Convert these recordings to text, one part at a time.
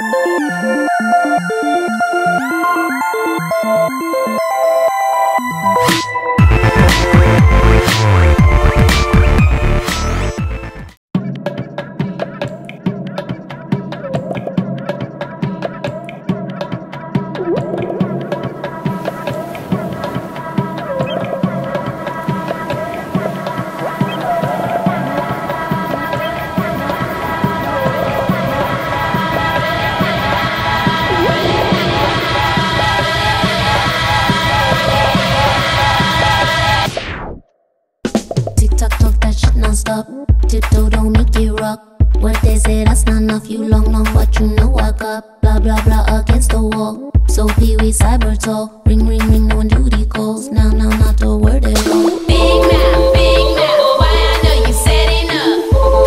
Non-stop, tiptoe don't make it rock. What they say that's not enough, you long, but you know I got blah blah blah against the wall. So Pee-wee cyber talk, ring ring ring, no one duty calls. Now not the word at all. Big mouth, why I know you said enough.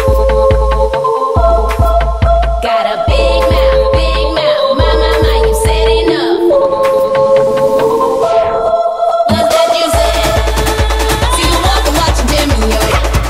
Got a big mouth, my, you said enough. What's that you said? See you walk and watch your demo, yo.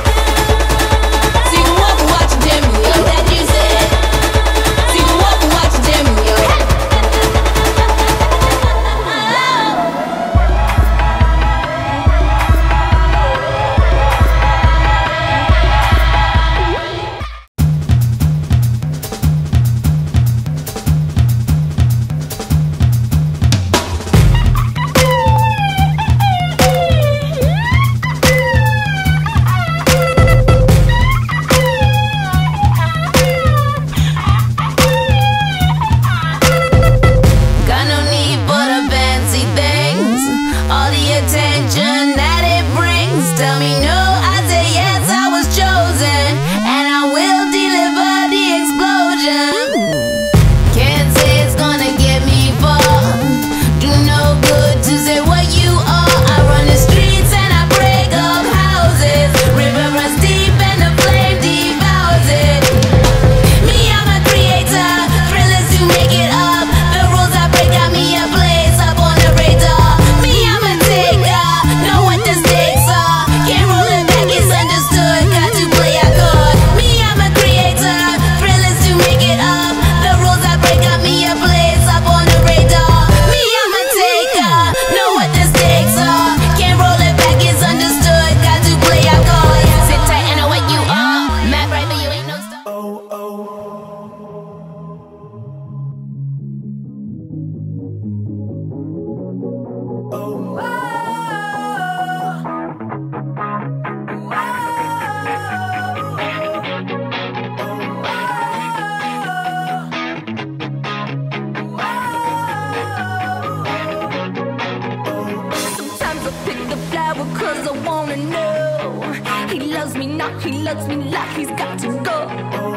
He loves me like he's got to go.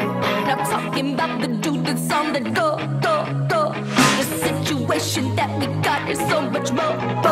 Not talking about the dude that's on the go. The situation that we got is so much more.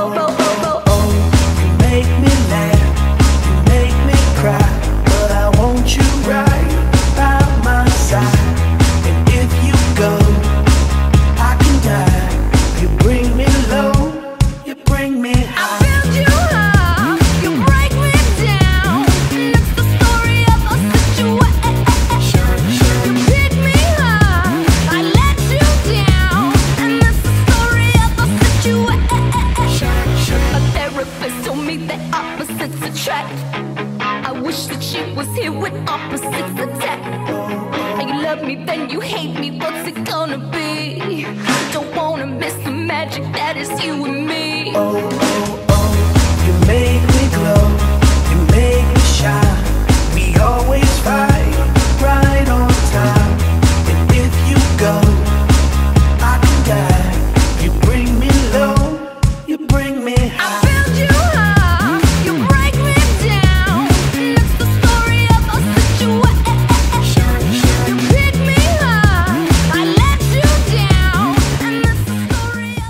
You make me laugh, you make me cry, but I want you right by my side. And if you go, I can die. You bring me low, you bring me high. I build you up, you break me down. That's the story of a situation. You pick me up, I let you down. And that's the story of a situation. My therapist told me that opposites attract. I wish that she was here when opposites attack. You love me, then you hate me, what's it gonna be? Don't wanna miss the magic that is you and me. You make me glow, you make me shine. We always fight, right on time. And if you go, I can die. You bring me low, you bring me high. I build you up, you break me down. That's the story of a situation. You pick me up, I let you down. And that's the story of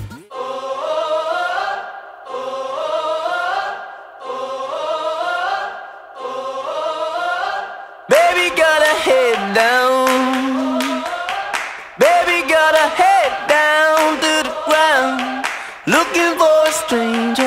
Baby got her head down. Baby got her head down to the ground, looking for a stranger.